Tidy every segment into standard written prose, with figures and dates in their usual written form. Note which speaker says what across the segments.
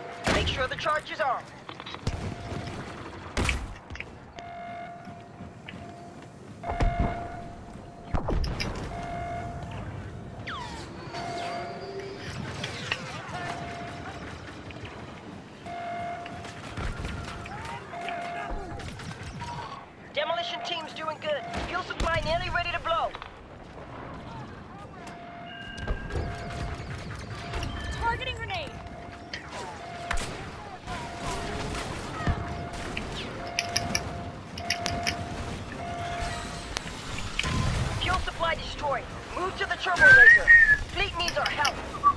Speaker 1: Make sure the charge is armed. Demolition team's doing good. Fuel supply nearly ready to blow.
Speaker 2: Targeting grenade.
Speaker 1: Fuel supply destroyed. Move to the turbo laser. Fleet needs our help.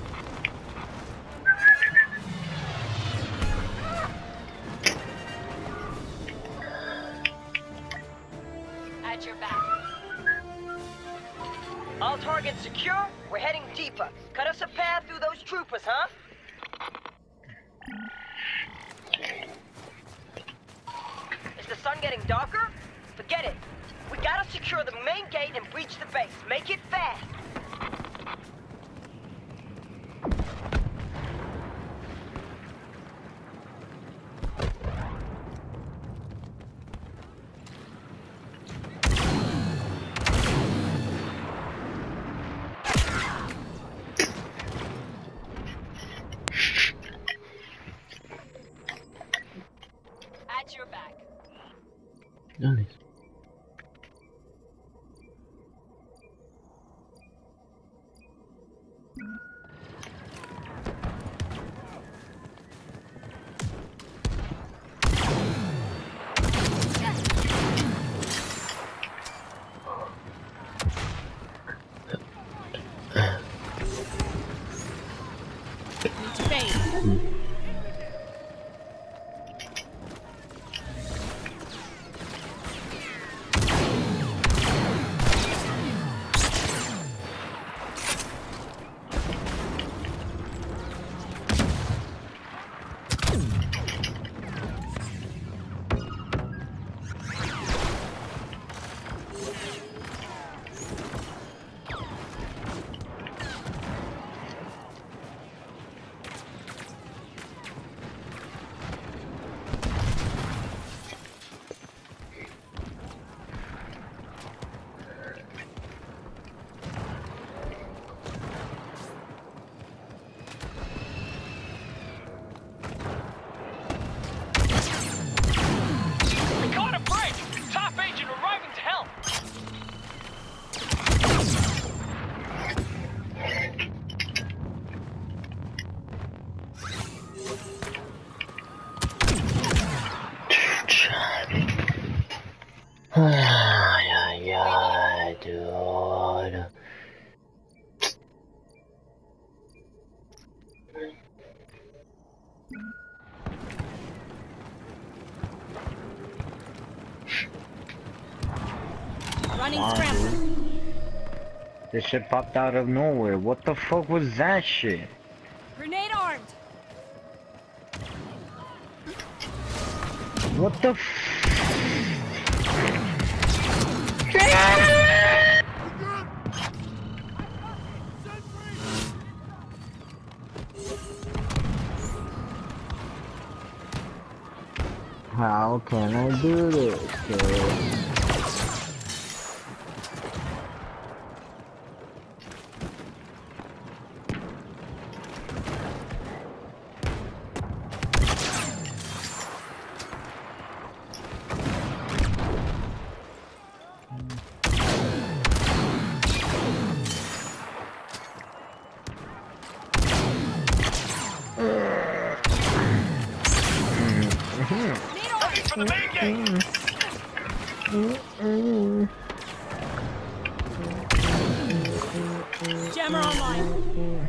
Speaker 2: At your back.
Speaker 1: All targets secure. We're heading deeper. Cut us a path through those troopers, huh? Is the sun getting darker? Forget it. We gotta secure the main gate and breach the base. Make it fast.
Speaker 2: At your back.
Speaker 3: Nice.
Speaker 2: Need to fade.
Speaker 3: Yeah, dude.
Speaker 2: Running
Speaker 3: Wow,
Speaker 2: scramble.
Speaker 3: dude. This shit popped out of nowhere. What the fuck was that shit?
Speaker 2: Grenade armed.
Speaker 3: What the f— How can I do this, kid?
Speaker 1: For the main gate.
Speaker 2: Jammer online.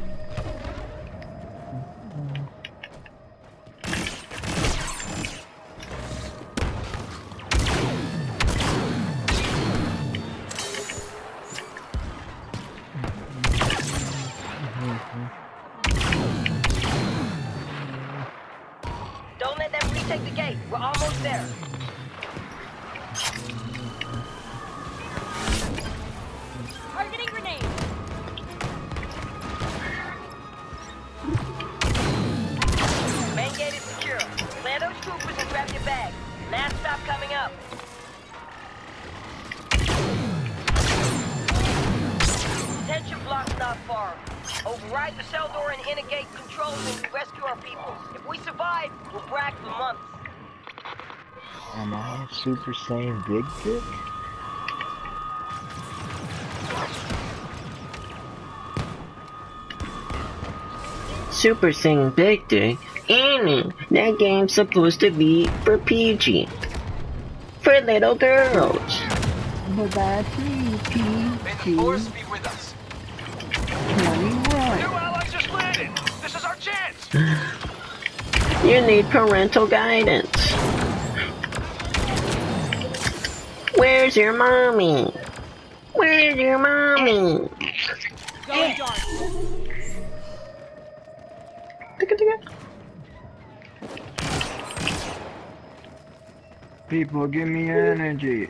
Speaker 1: Don't let them retake the gate. We're almost there.
Speaker 2: Targeting grenade.
Speaker 1: Main gate troopers and grab your bag. Last stop coming up. Detention block's not far. Override the cell door and intergate controls and we rescue our people. If we survive, we'll brag for months.
Speaker 3: Am I Super Saiyan Big Dick?
Speaker 4: Super Saiyan Big Dick? Annie, that game's supposed to be for PG. For little girls.
Speaker 3: But that's me,
Speaker 5: May the force be with us.
Speaker 3: 21.
Speaker 5: New allies just landed. This is our chance.
Speaker 4: You need parental guidance. Where's your mommy? Where's your mommy?
Speaker 2: Going dark.
Speaker 3: People, give me energy.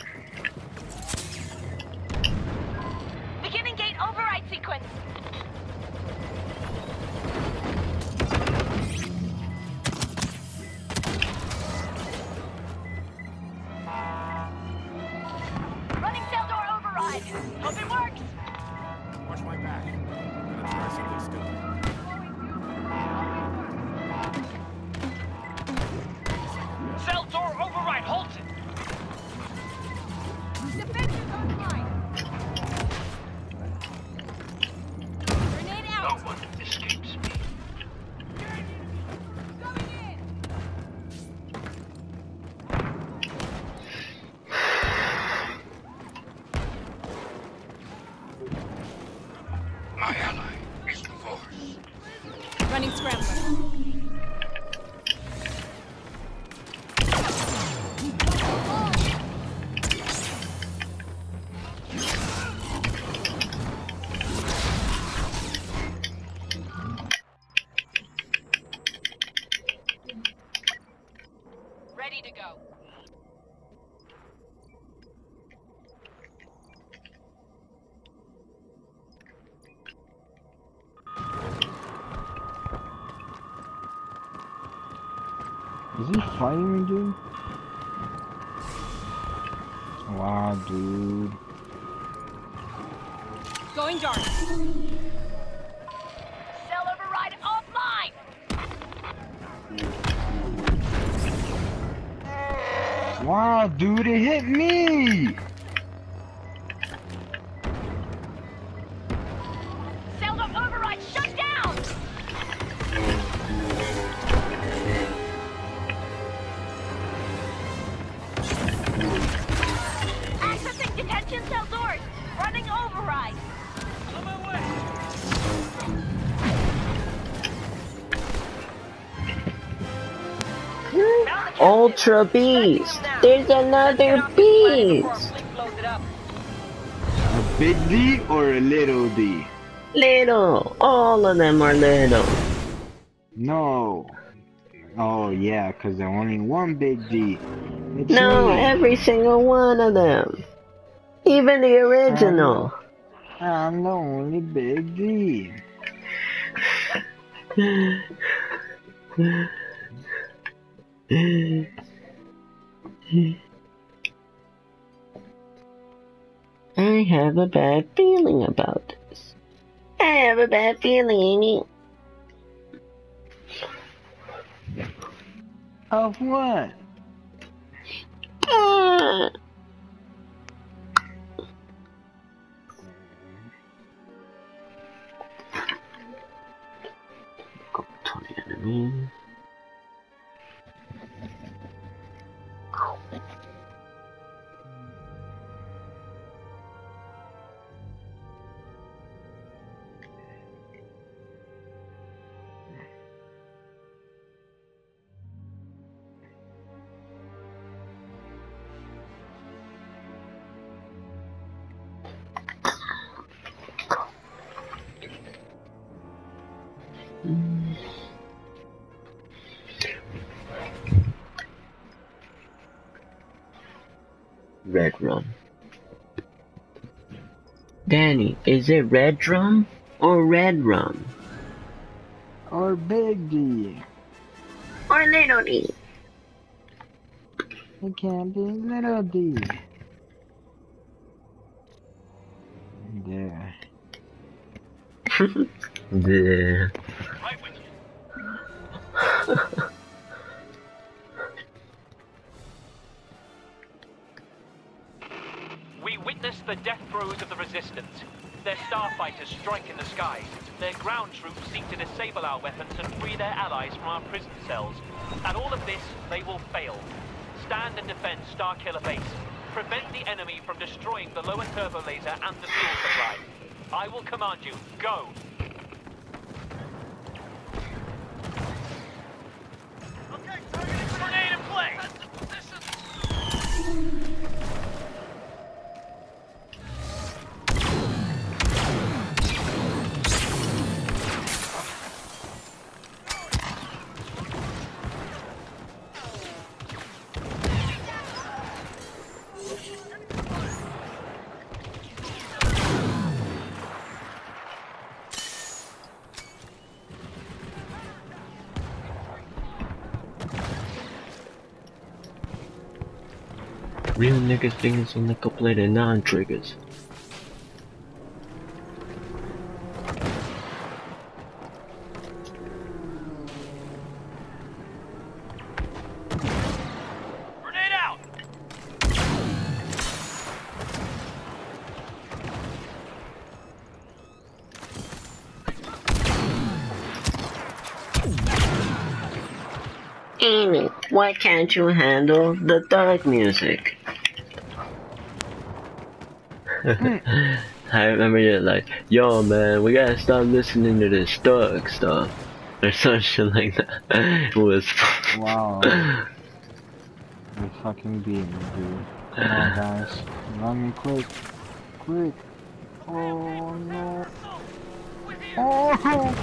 Speaker 2: Beginning gate override sequence. Running cell door override. Hope it works.
Speaker 5: Watch my back. I'm gonna try something stupid. Cell door override halted.
Speaker 2: Defenses online. Grenade
Speaker 5: No
Speaker 2: out.
Speaker 5: one escapes me.
Speaker 2: Going in.
Speaker 5: My ally is the force.
Speaker 2: Running scrambler. Ready to go.
Speaker 3: Is he fighting me, dude? Wow, dude.
Speaker 2: Going dark.
Speaker 1: Cell override offline!
Speaker 3: Wow, dude, it hit me!
Speaker 1: Cell door override shut down! Accessing detention cell doors. Running override.
Speaker 5: On my way.
Speaker 4: Ultra Beast! There's another beast!
Speaker 3: A big D or a little D?
Speaker 4: Little. All of them are little.
Speaker 3: No. Oh yeah, cause there's only one big D. It's
Speaker 4: No,
Speaker 3: me.
Speaker 4: every single one of them. Even the original.
Speaker 3: I'm the only big D. I have a bad feeling about this. I have a bad feeling. Of what?
Speaker 4: Ah. Go to the enemy. Red Rum. Danny, is it Red Drum or Red Rum?
Speaker 3: Or big D?
Speaker 4: Or Little D?
Speaker 6: It can't be little D. There.
Speaker 3: Yeah.
Speaker 5: Right with you.
Speaker 7: We witnessed the death throes of the resistance. Their starfighters strike in the skies. Their ground troops seek to disable our weapons and free their allies from our prison cells. At all of this, they will fail. Stand and defend Starkiller Base. Prevent the enemy from destroying the lower turbo laser and the fuel supply. I will command you. Go!
Speaker 5: Okay, grenade in play.
Speaker 3: Real niggas fingers on nickel plate and non-triggers.
Speaker 5: Grenade out.
Speaker 3: Amy, why can't you handle the thug music? I remember you like, yo man, we gotta stop listening to this thug stuff. Or some shit like that. It was
Speaker 6: Wow. You fucking beat me, dude. Come on, guys. Run me quick. Quick. Oh no. Oh!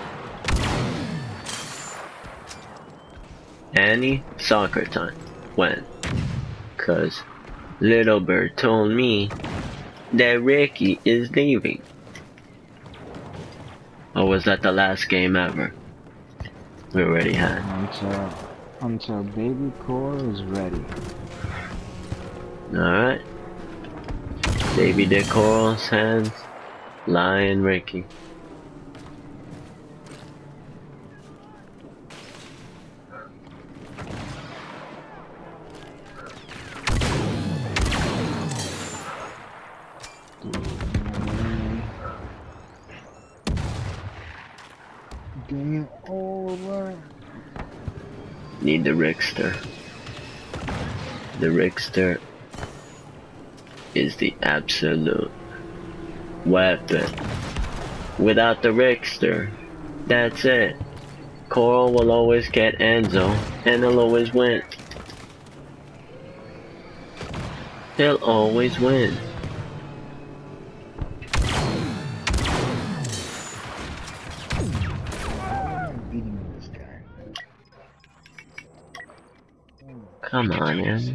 Speaker 3: Annie, soccer time. When? 'Cause Little Bird told me that Ricky is leaving. Or was that the last game ever? We already had.
Speaker 6: Until baby core is ready.
Speaker 3: Alright. Baby Dick Coral's hands, Lion Ricky.
Speaker 6: Game over.
Speaker 3: Need the Rickster. The Rickster is the absolute weapon. Without the Rickster, that's it. Coral will always get Enzo, and he'll always win. He'll always win. Come on, man.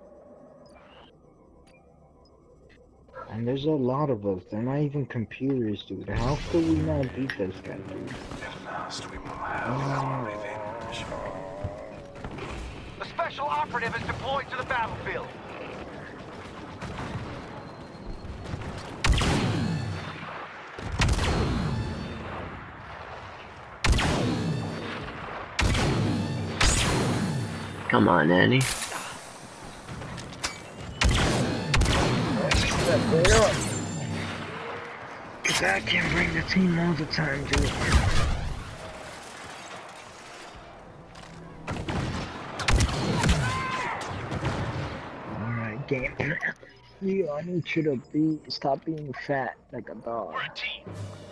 Speaker 6: And there's a lot of us. They're not even computers, dude. How could we not beat this guy, dude?
Speaker 5: At last we will have revenge.
Speaker 7: The special operative is deployed to the battlefield.
Speaker 3: Come on, Annie.
Speaker 6: Cause I can't bring the team all the time, dude. Alright, game plan. You, I need you to stop being fat like a dog.
Speaker 5: We're a team.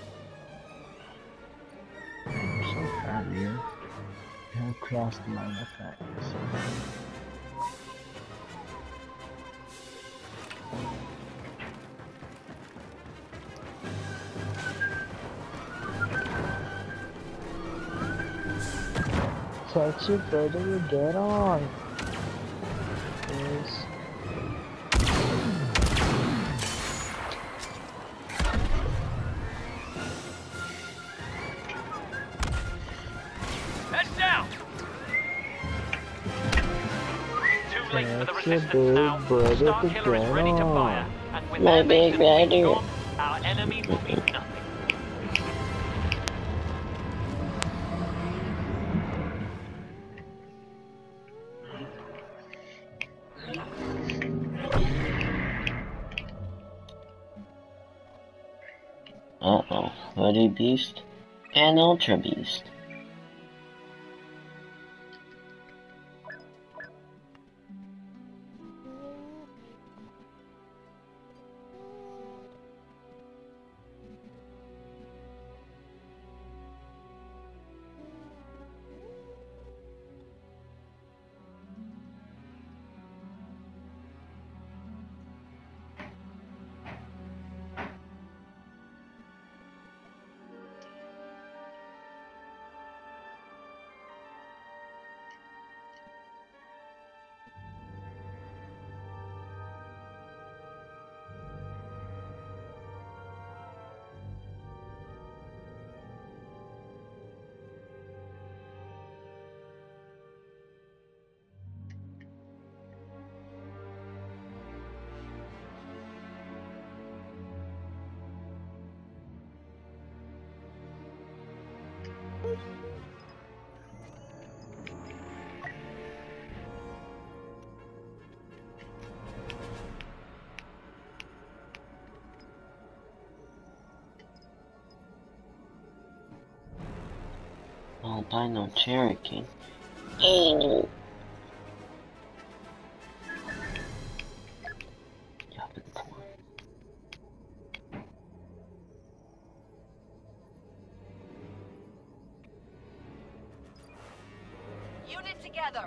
Speaker 6: I'm so fat, dude. I crossed the line of fatness. Touch it, brother, you get on. Please.
Speaker 7: Heads down! 2 place for the
Speaker 6: That's your
Speaker 7: resistance now.
Speaker 6: big brother
Speaker 7: Starkiller is ready to
Speaker 6: Patel.
Speaker 7: fire, and with
Speaker 4: My
Speaker 7: their
Speaker 4: big
Speaker 7: base
Speaker 4: brother.
Speaker 7: gone, our enemy will be nothing.
Speaker 4: Uh-oh. Hooded Beast and Ultra Beast. Albino Cherokee. Ew.
Speaker 2: Unit together.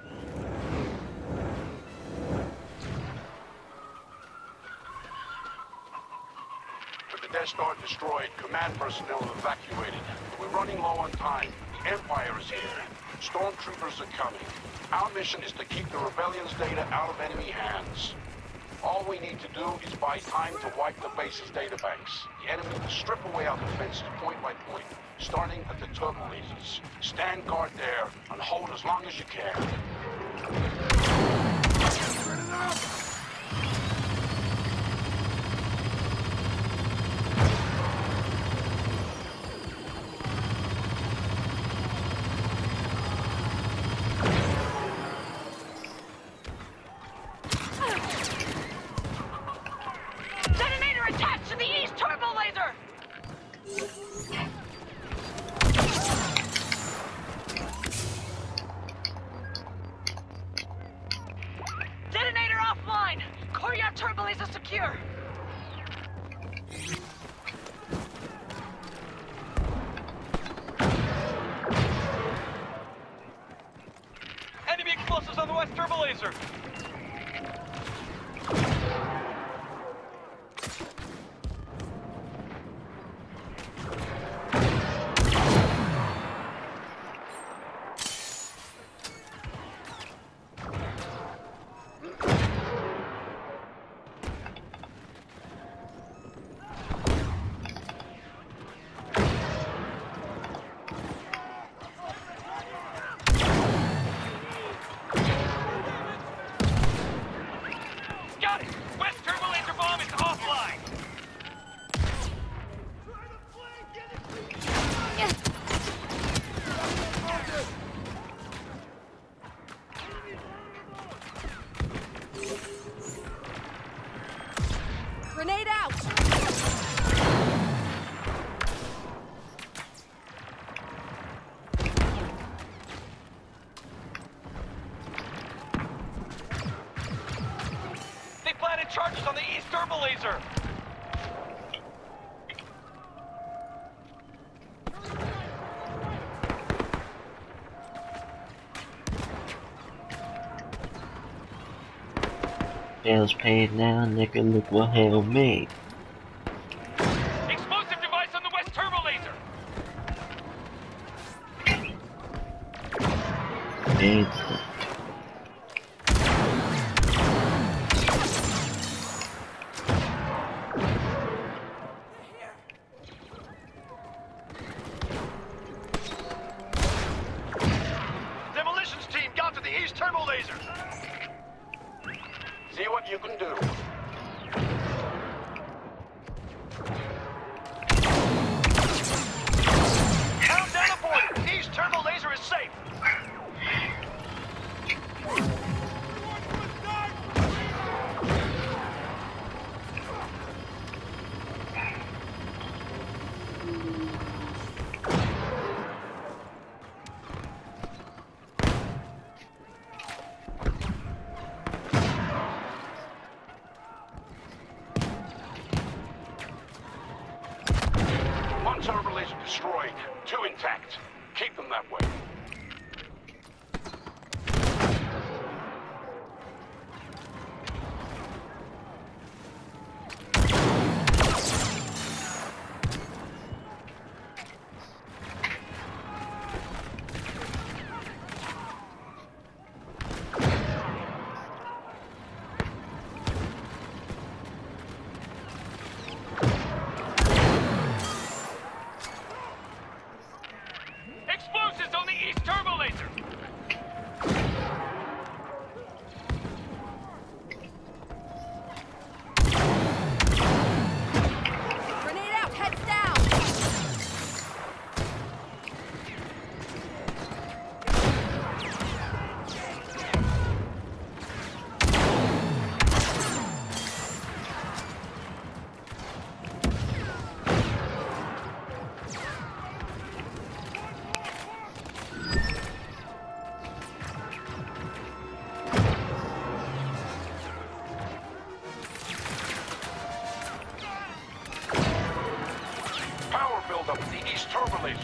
Speaker 5: With the Death Star destroyed, command personnel have evacuated. We're running low on time. The Empire is here. Stormtroopers are coming. Our mission is to keep the Rebellion's data out of enemy hands. All we need to do is buy time to wipe the base's databanks. The enemy will strip away our defenses point by point, starting at the turbo lasers. Stand guard there and hold as long as you can.
Speaker 2: Detonator attached to the east turbo laser! Detonator offline! Koryat turbo laser secure!
Speaker 7: Enemy explosives on the west turbo laser! Got it! West turbo laser bomb is offline!
Speaker 2: Grenade out!
Speaker 7: They planted charges on the east turbo laser!
Speaker 4: Bills paid now, nigga, look what hell made.
Speaker 7: Explosive device on the west turbo laser!
Speaker 4: It's
Speaker 7: Demolitions team got to the east turbo laser!
Speaker 5: See what you can do.
Speaker 7: Count down a point! East turbo laser is safe!
Speaker 5: One turbo laser destroyed, 2 intact. Keep them that way.
Speaker 7: Explosives on the east turbo laser!
Speaker 2: Grenade out, heads down!
Speaker 5: Power buildup at the east turbo laser.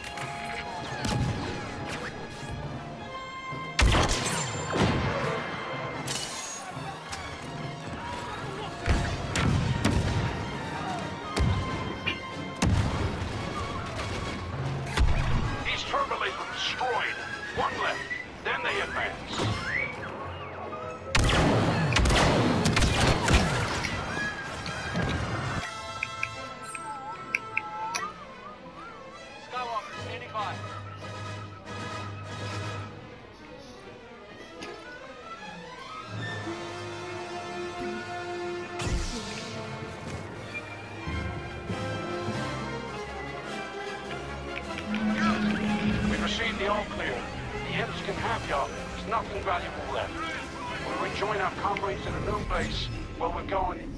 Speaker 5: East turbo laser destroyed. 1 left. Then they advance.
Speaker 7: Skywalker, standing by.
Speaker 5: We've received the all clear. The Imps can have y'all. There's nothing valuable left. We'll rejoin our comrades in a new base where we're going.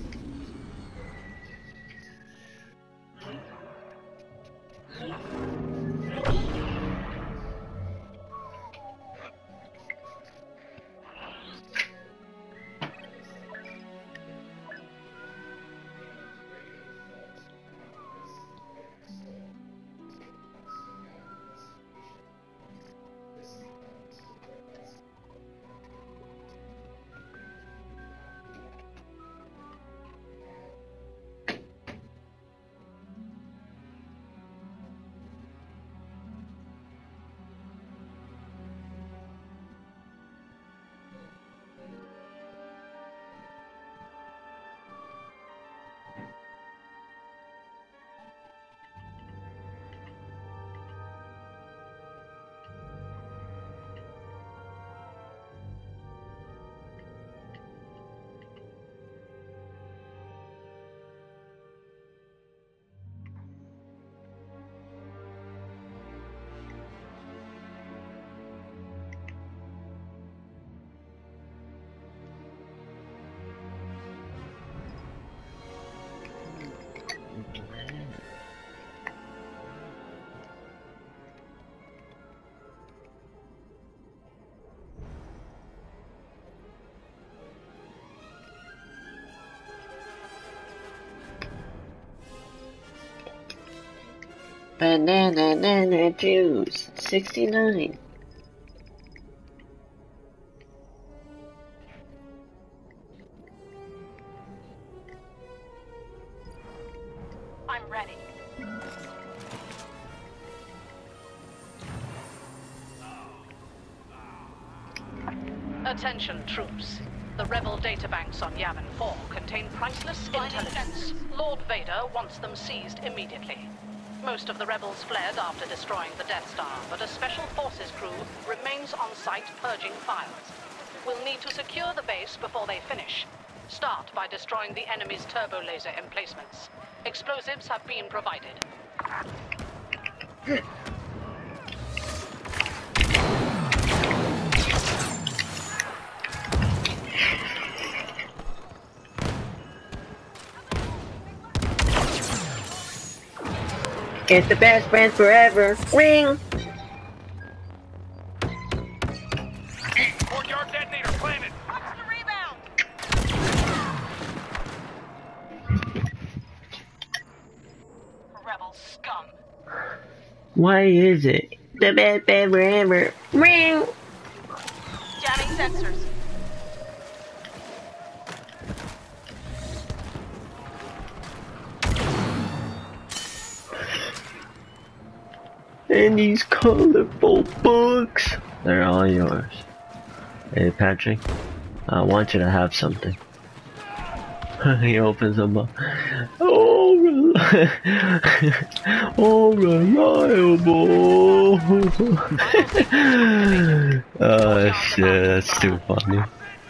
Speaker 4: Banana juice, 69.
Speaker 2: I'm ready.
Speaker 8: Attention, troops. The rebel databanks on Yavin 4 contain priceless intelligence. Lord Vader wants them seized immediately. Most of the rebels fled after destroying the Death Star, but a Special Forces crew remains on site purging files. We'll need to secure the base before they finish. Start by destroying the enemy's turbo laser emplacements. Explosives have been provided.
Speaker 4: It's the best friends forever. Ring!
Speaker 7: Courtyard detonator planted.
Speaker 1: Watch the rebound!
Speaker 8: Rebel scum.
Speaker 4: Why is it the best friend forever? Ring!
Speaker 1: Jamming sensors.
Speaker 3: And these colorful books. They're all yours. Hey Patrick, I want you to have something. He opens them up. Oh, oh reliable. Oh shit, that's too funny.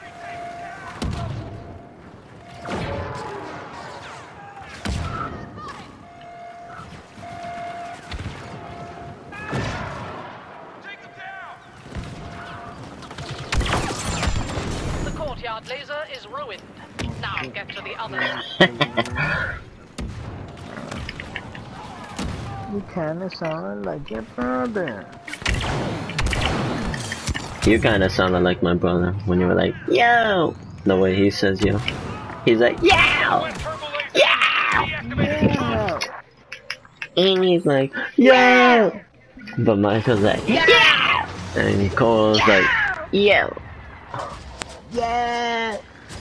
Speaker 8: The courtyard laser is ruined. Now get to the others.
Speaker 6: You kinda sound like your brother.
Speaker 3: You kinda sounded like my brother when you were like, yo! The way he says yo. He's like, yo! Yeah! And he's like, yo! But Michael's like, yeah! And Cole's like, yo!
Speaker 6: Yeah!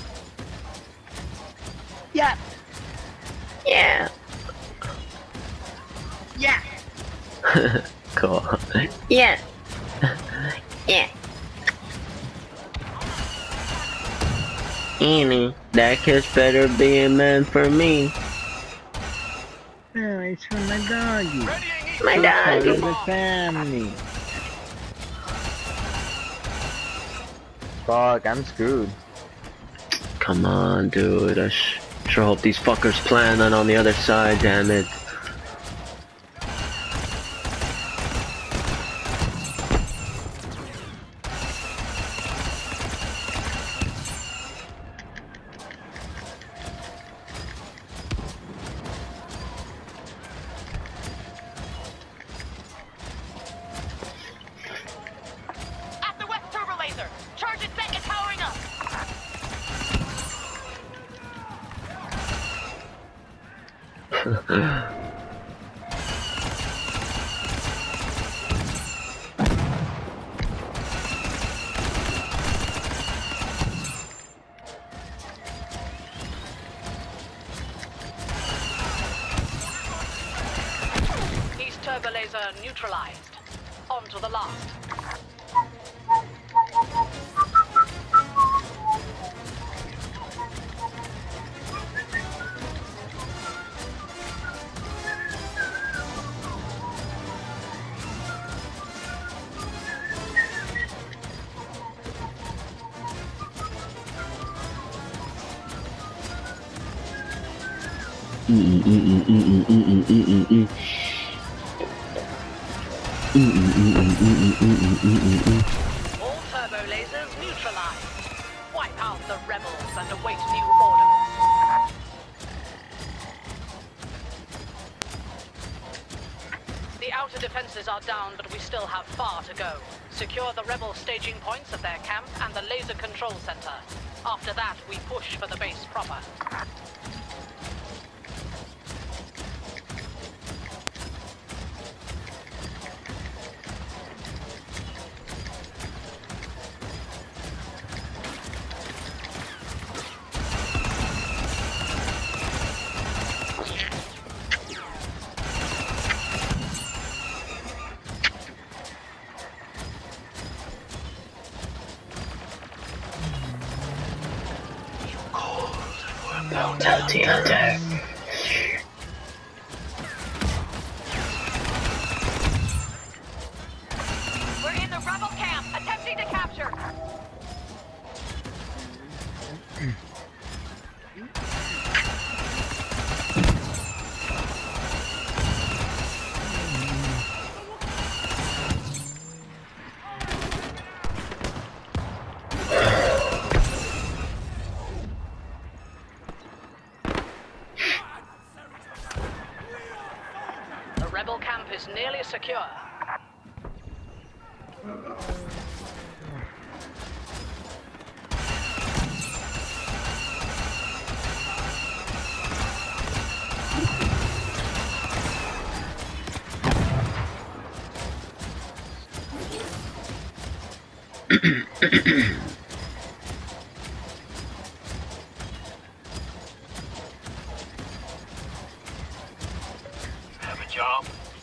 Speaker 4: Yeah!
Speaker 3: Yeah!
Speaker 4: Yeah!
Speaker 3: Cool.
Speaker 4: Yeah! Yeah!
Speaker 3: Annie, that kiss better be a man for me.
Speaker 6: Oh, it's for my doggy.
Speaker 4: My
Speaker 6: Part of
Speaker 4: doggy!
Speaker 6: the family. Fuck, I'm screwed.
Speaker 3: Come on, dude. I sure hope these fuckers plan on the other side, damn it.
Speaker 2: At the west turbo laser. Charge it set and powering up.
Speaker 8: East turbo laser neutralized. On to the last. All turbo lasers neutralized. Wipe out the rebels and await new orders. The outer defenses are down, but we still have far to go. Secure the rebel staging points at their camp and the laser control center. After that, we push for the base proper.
Speaker 4: Bounty hunter.
Speaker 2: We're in the rebel camp, attempting to capture.
Speaker 8: secure.
Speaker 7: Have a job?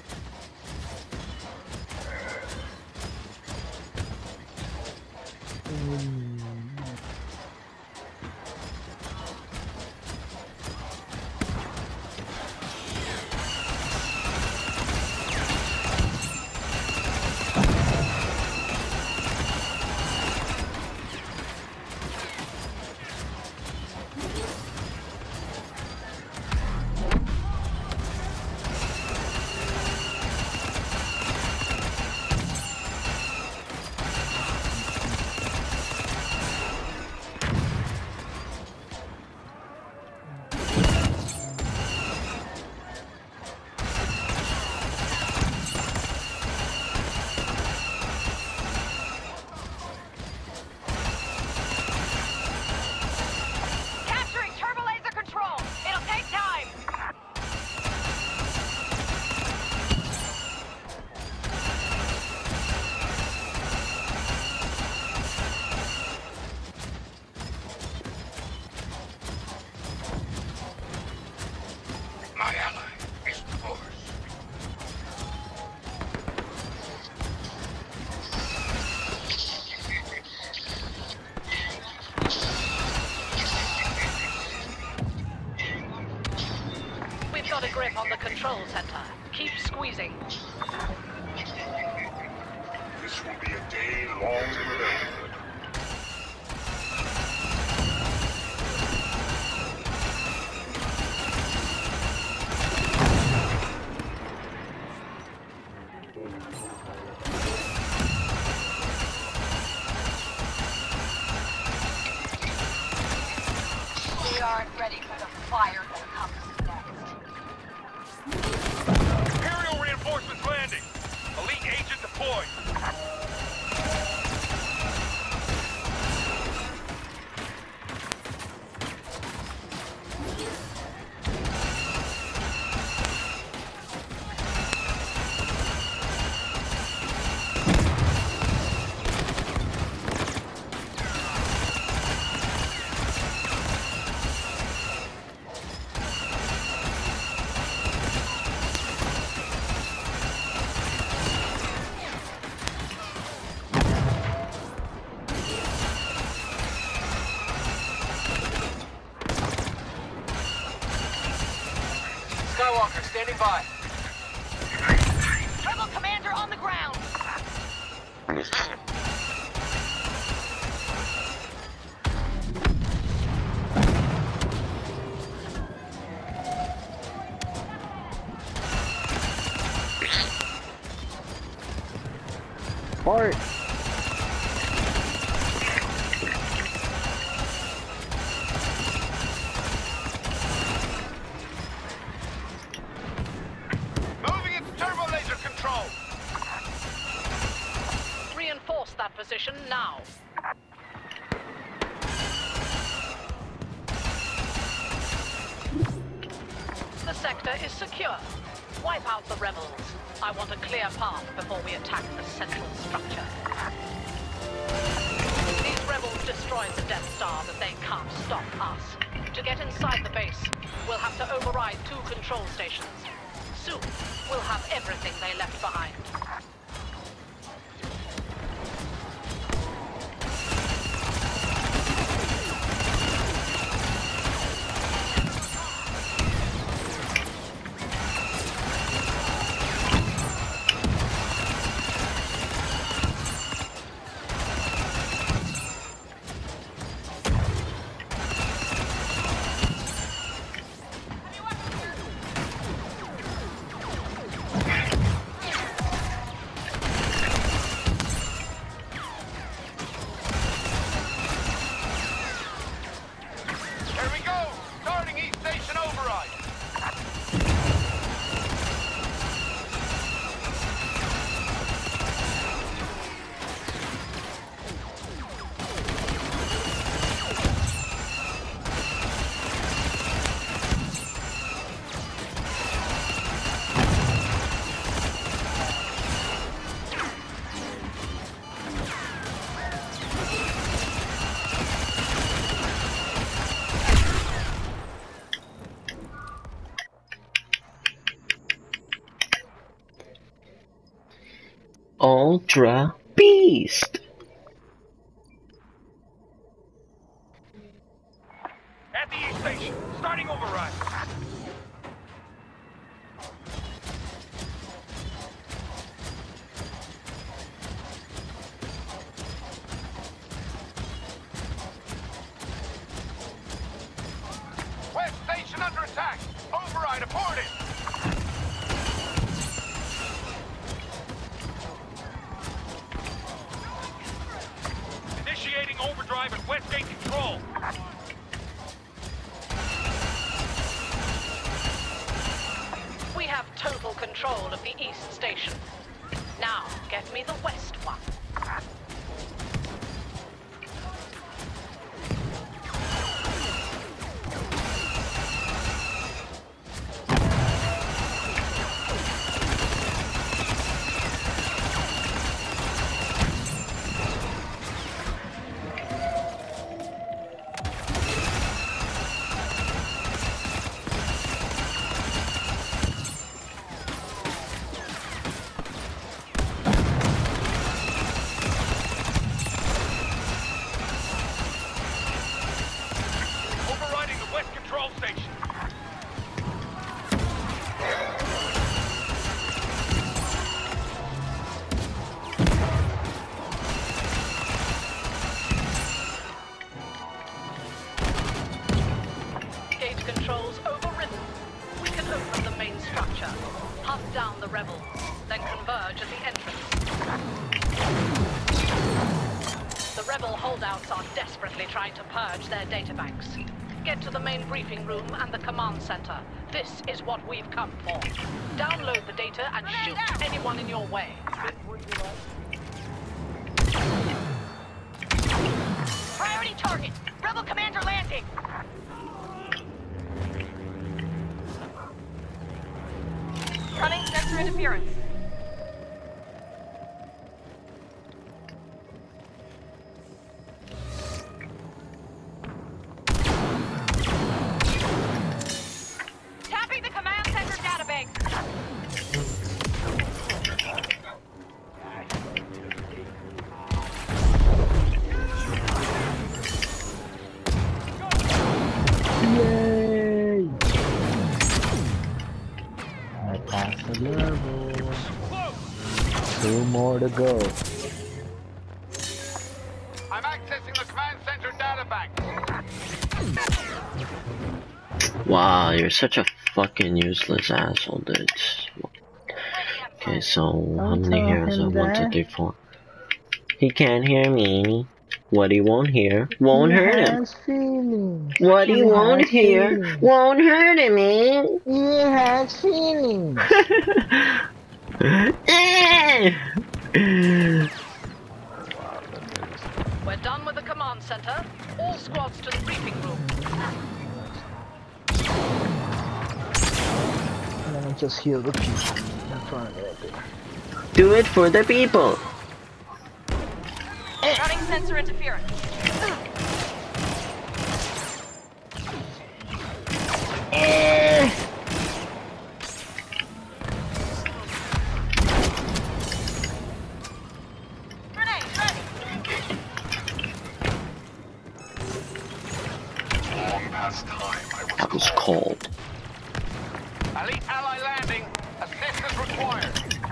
Speaker 2: Capturing turbo laser control. It'll take time.
Speaker 5: My ally is the force.
Speaker 8: We've got a grip on the control center. Keep squeezing.
Speaker 5: This will be a day long remembered.
Speaker 2: We aren't ready for the fire that comes next.
Speaker 7: Imperial reinforcements landing. Elite agent deployed. Skywalker standing by.
Speaker 2: Rebel commander on the ground.
Speaker 6: Fart!
Speaker 7: Moving into turbo laser control.
Speaker 8: Reinforce that position now. The sector is secure. Wipe out the rebels. I want a clear path before we attack the central structure. These rebels destroyed the Death Star, but they can't stop us. To get inside the base, we'll have to override 2 control stations. Soon, we'll have everything they left behind.
Speaker 3: Ultra Beast.
Speaker 7: At the East Station, starting override.
Speaker 5: West Station under attack. Override aborted.
Speaker 7: Initiating overdrive at Westgate Control.
Speaker 8: We have total control of the East Station. Now, get me the West one.
Speaker 7: Overriding the West Control Station.
Speaker 8: Gate controls overridden. We can open the main structure, hunt down the rebels, then converge at the entrance. The rebel holdouts are desperately trying to purge their databanks. Get to the main briefing room and the command center. This is what we've come for. Download the data and shoot anyone in your way.
Speaker 2: Priority target. Rebel commander landing. Running sensor interference. Tapping the command center database.
Speaker 6: Yay! I passed the level. 2 more to go.
Speaker 5: I'm accessing the command center databank.
Speaker 3: Wow, you're such a fucking useless asshole, dude. Okay, so how many heroes are 1, 2, 3, 4? He can't hear me. What he won't hear won't hurt him.
Speaker 6: Feelings.
Speaker 3: What he won't hear won't hurt him, eh?
Speaker 6: He has feelings.
Speaker 8: We're done with the command center. All squads to the briefing room.
Speaker 6: Let me just heal the people in front of it.
Speaker 3: Do it for the people.
Speaker 2: Running sensor interference. Grenade ready.
Speaker 3: That was cold.
Speaker 5: Elite ally landing. Assistance required.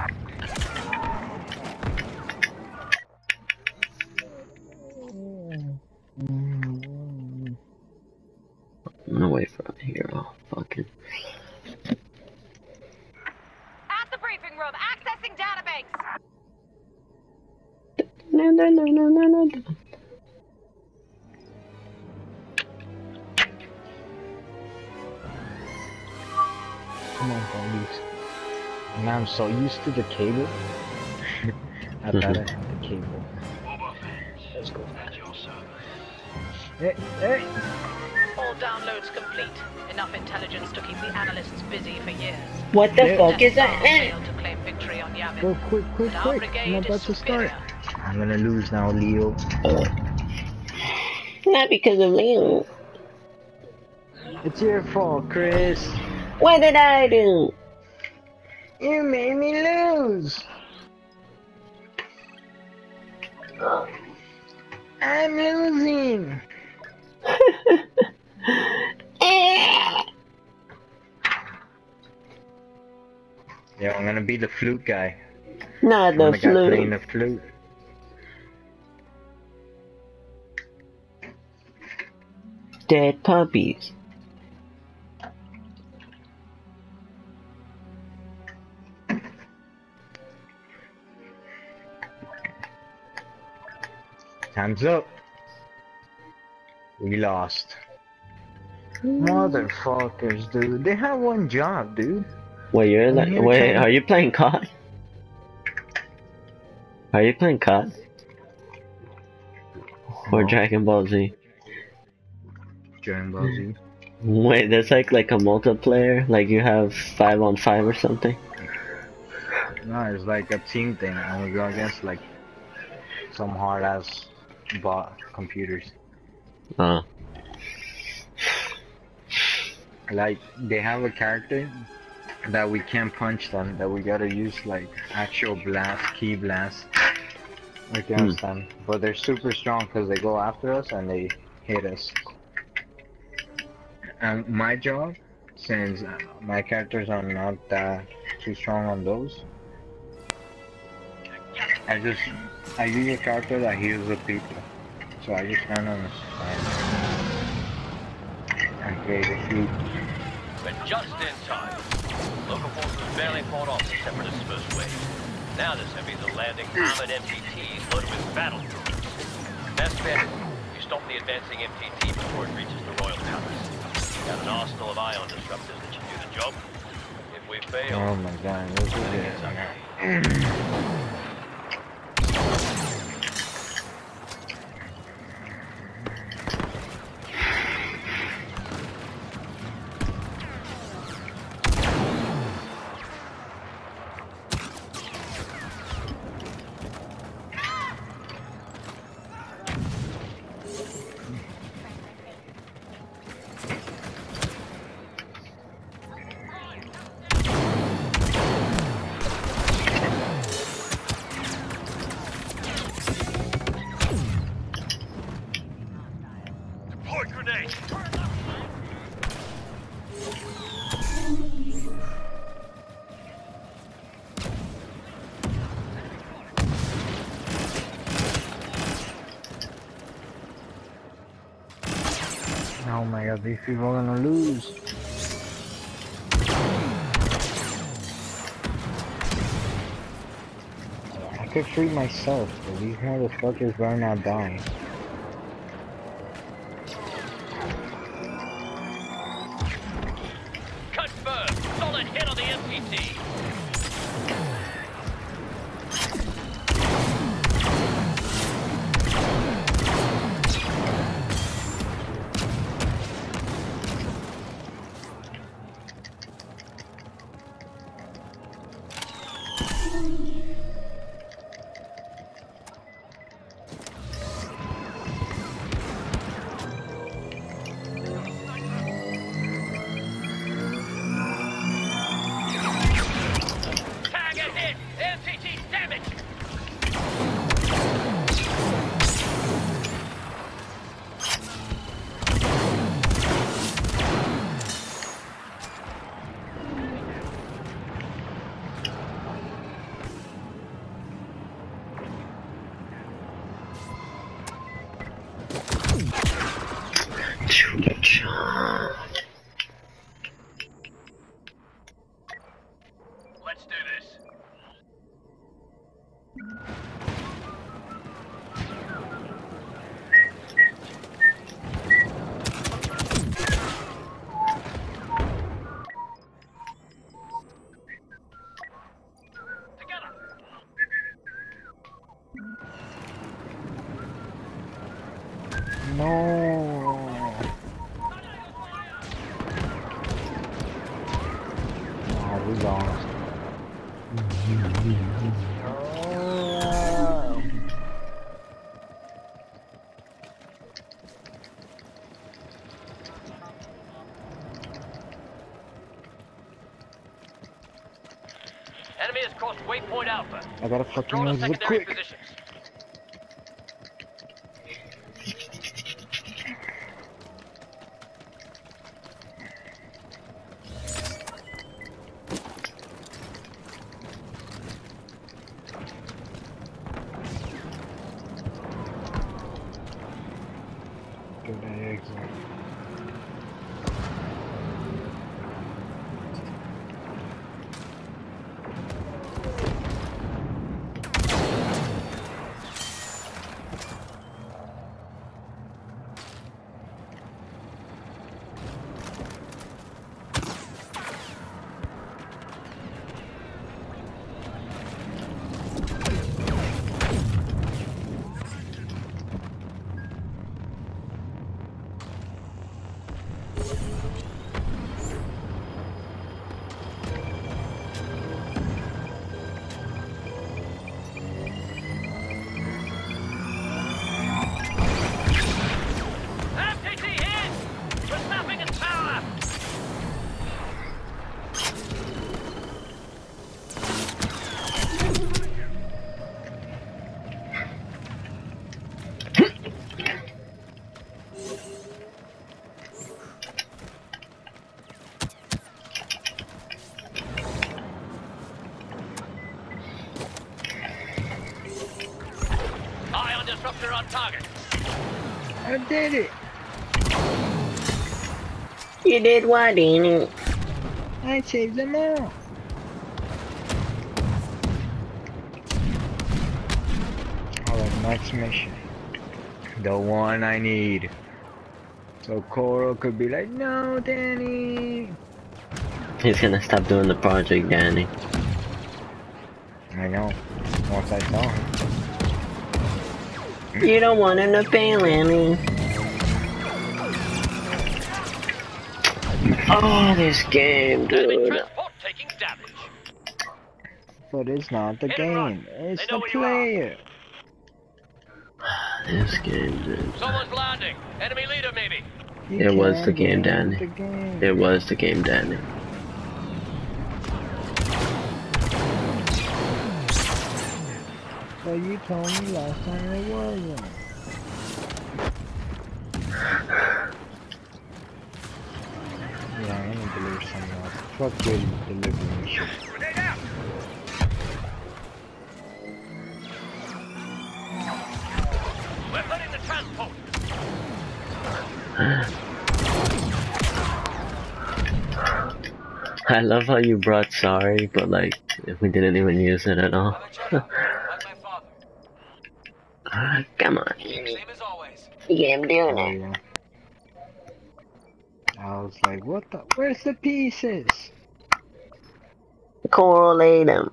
Speaker 3: I'm gonna wait for a hero. Fucking.
Speaker 2: At the briefing room, accessing database.
Speaker 3: No.
Speaker 6: Come on, police. Man, I'm so used to the cable. I thought I had the cable. Let's go. Hey!
Speaker 8: All downloads complete. Enough intelligence to keep the analysts busy for years.
Speaker 4: What the
Speaker 6: Yeah.
Speaker 4: fuck is
Speaker 8: Death
Speaker 4: that?
Speaker 8: Star failed to claim victory on Yavin.
Speaker 6: Go quick!
Speaker 8: But our
Speaker 6: I'm
Speaker 8: brigade
Speaker 6: about
Speaker 8: is
Speaker 6: to start.
Speaker 8: superior.
Speaker 6: I'm gonna lose now, Leo.
Speaker 4: Not because of Leo.
Speaker 6: It's your fault, Chris.
Speaker 4: What did I do?
Speaker 6: You made me lose. I'm losing. Yo, I'm gonna be the flute guy.
Speaker 3: Not
Speaker 6: I'm
Speaker 3: the
Speaker 6: the guy playing
Speaker 3: flute.
Speaker 6: the flute.
Speaker 3: Dead puppies.
Speaker 6: Time's up. We lost. Motherfuckers, dude. They have one job, dude.
Speaker 3: Wait, you're
Speaker 6: I'm
Speaker 3: like,
Speaker 6: here
Speaker 3: wait,
Speaker 6: trying-
Speaker 3: are you playing COD? Are you playing COD? Or
Speaker 6: No.
Speaker 3: Dragon Ball Z?
Speaker 6: Dragon Ball Z.
Speaker 3: Wait, there's like a multiplayer, like you have 5-on-5 or something?
Speaker 6: No, it's like a team thing, and we go against like some hard ass bot computers.
Speaker 3: Oh.
Speaker 6: Like they have a character that we can't punch them, that we gotta use like actual blast, key blast against them. But they're super strong because they go after us and they hit us. And my job, since my characters are not that too strong on those, I use a character that heals the people. So I just stand on the side and play the flute.
Speaker 9: But just in time. Local forces barely fought off the Separatists' first wave. Now the Semis are landing armored MTTs loaded with battle troops. Best bet, we stop the advancing MTT before it reaches the Royal Palace. We've got an arsenal of ion disruptors that should do the job. If we fail,
Speaker 6: Oh my god, this is
Speaker 9: it's
Speaker 6: it.
Speaker 9: ugly. Deploy grenade!
Speaker 6: Oh my god, these people are gonna lose. I could free myself, but these motherfuckers better not die.
Speaker 9: Confirmed! Solid hit on the MTT! Target hit! MTT damaged! Let's do this. Together.
Speaker 6: No. Oh, we lost. Oh.
Speaker 9: Enemy has crossed waypoint Alpha.
Speaker 6: I gotta fucking
Speaker 9: Control the
Speaker 6: use it
Speaker 9: secondary
Speaker 6: quick.
Speaker 9: positions.
Speaker 6: Good exit.
Speaker 7: FTT in! We're snapping its power! Ion disruptor on target.
Speaker 6: I did it!
Speaker 4: You did what, Annie?
Speaker 6: I saved them all! Alright, next mission. The one I need. So Coral could be like, no, Danny!
Speaker 3: He's gonna stop doing the project, Danny.
Speaker 6: I know. Once I saw him.
Speaker 4: You don't want him to fail, Annie.
Speaker 3: Oh, this game,
Speaker 7: Enemy
Speaker 3: dude.
Speaker 7: transport taking damage.
Speaker 6: But it's not the
Speaker 7: Hit and run.
Speaker 6: game, it's
Speaker 7: They know
Speaker 6: the
Speaker 7: where you are.
Speaker 6: player.
Speaker 3: This game, dude.
Speaker 7: Someone's landing. Enemy leader, maybe.
Speaker 6: You
Speaker 3: It was
Speaker 6: can't
Speaker 3: the game,
Speaker 6: get
Speaker 3: Danny.
Speaker 6: the game.
Speaker 3: It was the game, Danny.
Speaker 6: But you told me last time it wasn't. Yeah, I'm gonna deliver something else. Fuck good delivering shit.
Speaker 7: Grenade out! Weapon in the transport.
Speaker 3: I love how you brought sorry, but like, we didn't even use it at all.
Speaker 4: Come on, Annie.
Speaker 7: Same as always.
Speaker 4: Yeah, I'm doing
Speaker 6: Oh
Speaker 4: it.
Speaker 6: yeah. I was like, what the? Where's the pieces?
Speaker 4: Coral ate him.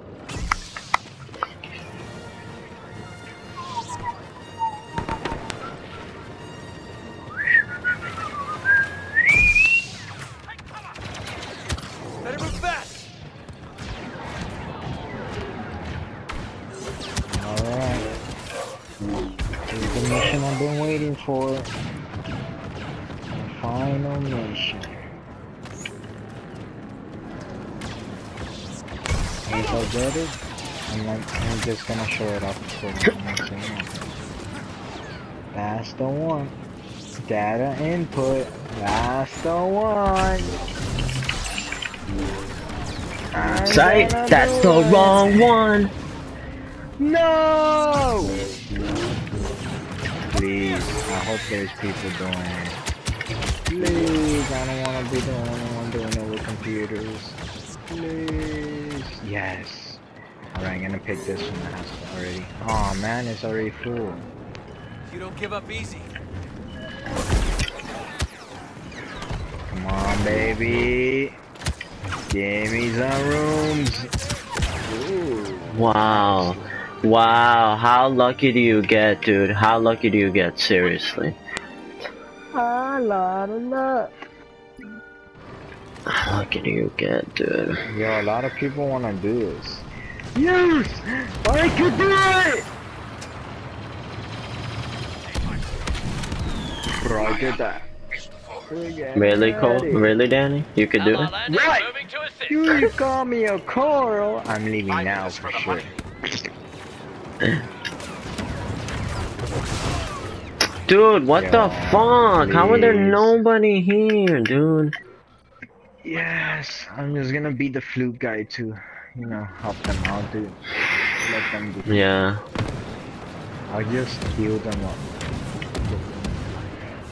Speaker 7: Better move fast.
Speaker 6: Alright. Here's the mission I've been waiting for. The final mission. If I get it, I'm just gonna show it up for the next one. That's the one. Data input. That's the one. I'm
Speaker 3: Psych,
Speaker 6: gonna
Speaker 3: that's
Speaker 6: do
Speaker 3: the
Speaker 6: it.
Speaker 3: wrong one.
Speaker 6: No! Please, I hope there's people doing it. Please, I don't want to be the only one doing it with computers. Please. Yes. Alright, I'm gonna pick this one that has already. Oh man, it's already full.
Speaker 7: You don't give up easy.
Speaker 6: Come on, baby. Give me some rooms. Ooh.
Speaker 3: Wow. Wow, how lucky do you get, dude? How lucky do you get, seriously?
Speaker 6: A lot of luck.
Speaker 3: How lucky do you get, dude?
Speaker 6: Yo, a lot of people want to do this. Yes! I could do it! Bro, I did that.
Speaker 3: Really, Cole? Really, Danny? You could do it?
Speaker 6: Right!
Speaker 7: Moving to assist.
Speaker 6: You call me a Coral. I'm leaving now for sure.
Speaker 3: Dude, what the
Speaker 6: Yo,
Speaker 3: fuck? How are there
Speaker 6: please.
Speaker 3: nobody here, dude?
Speaker 6: Yes, I'm just gonna be the flute guy to, you know, help them out, dude. Let them do.
Speaker 3: Yeah.
Speaker 6: I'll just heal them up.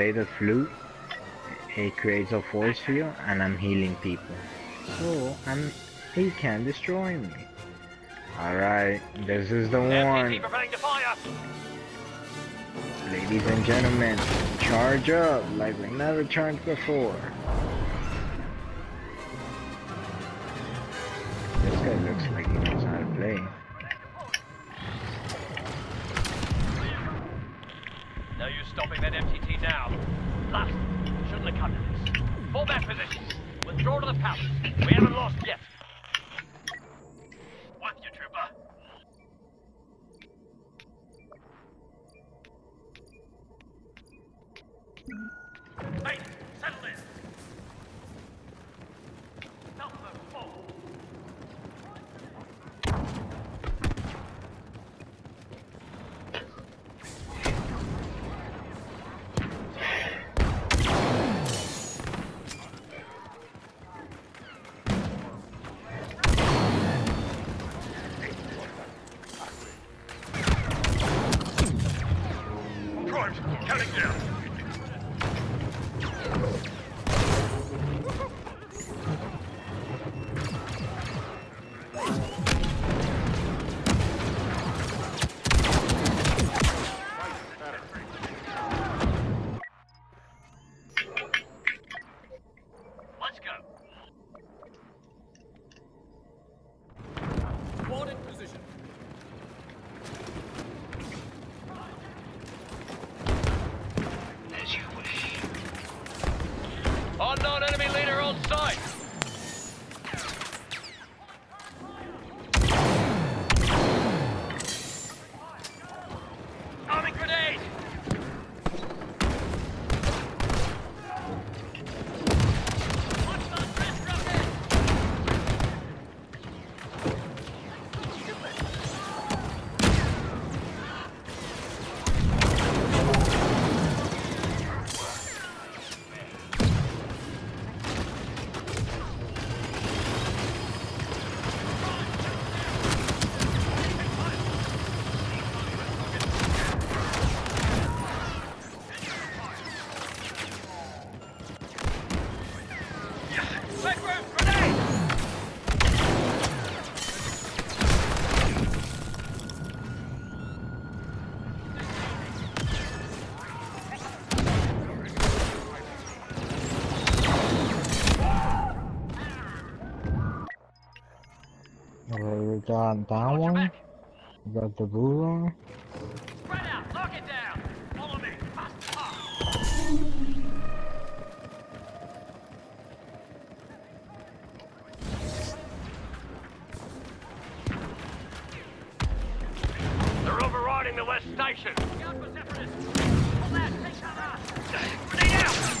Speaker 6: play the flute, it creates a force field, and I'm healing people. So he can't destroy me. Alright, this is the one.
Speaker 7: Preparing to fire.
Speaker 6: Ladies and gentlemen, charge up like we never charged before. This guy looks like he knows how to play.
Speaker 7: No use stopping that MTT now. Last, shouldn't have come to this. Fall back position. Withdraw to the palace. We haven't lost yet. With you, trooper. Hey, settle in. Number 4. Primes, counting down. Let's go. Squad in position. As you wish. Unknown enemy leader on site. Arming grenade.
Speaker 6: Alright, we got that one. We got the blue one.
Speaker 7: Spread out, lock it down. Follow me. They're overriding the west station. Scout for separatists. Hold that, take cover. Grenade out.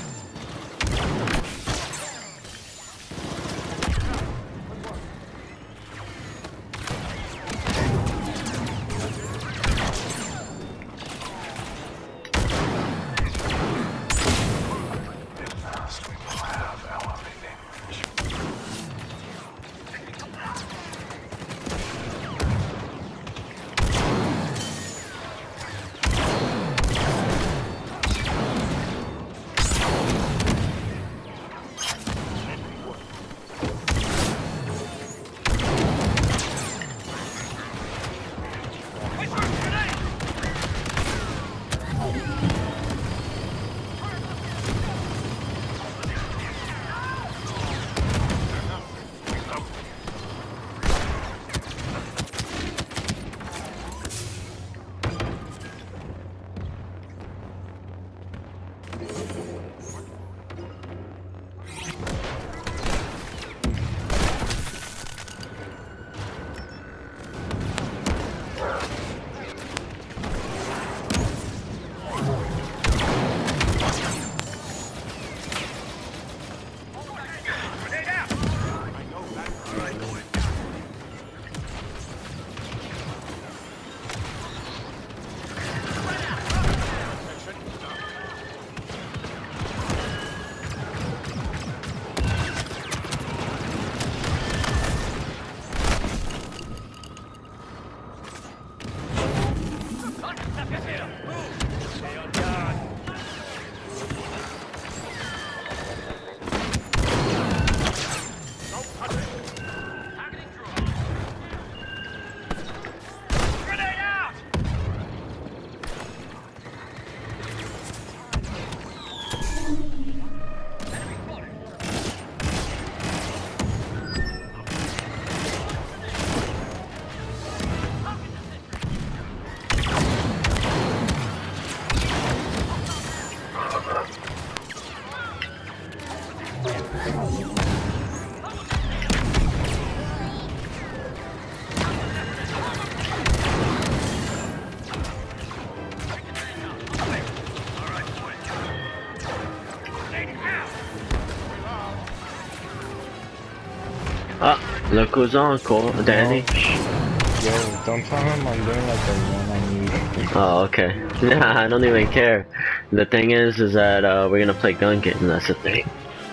Speaker 3: Ah, look who's on, Cole. Danny.
Speaker 6: Yo, don't tell him I'm doing like the one I need.
Speaker 3: Oh, okay. Nah, I don't even care. The thing is that we're gonna play gun game. That's the thing.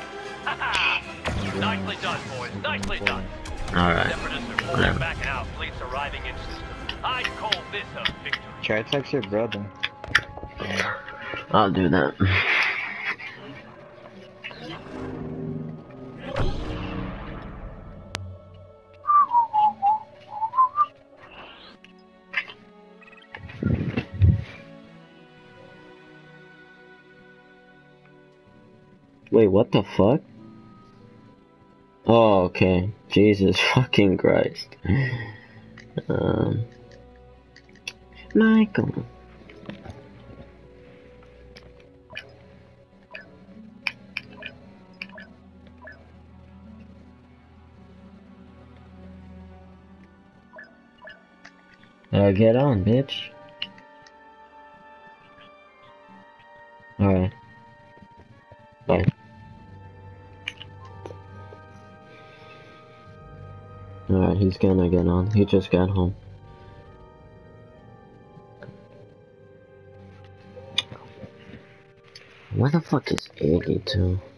Speaker 9: Nicely done, boys. Nicely done.
Speaker 3: All right.
Speaker 9: Separatists are falling back now. Fleets arriving in system. I'd call this a victory.
Speaker 6: Try to text your brother.
Speaker 3: I'll do that. Wait, what the fuck? Oh, okay. Jesus fucking Christ. Michael. Get on, bitch. Alright. Bye. Alright, he's gonna get on. He just got home. Where the fuck is Iggy too?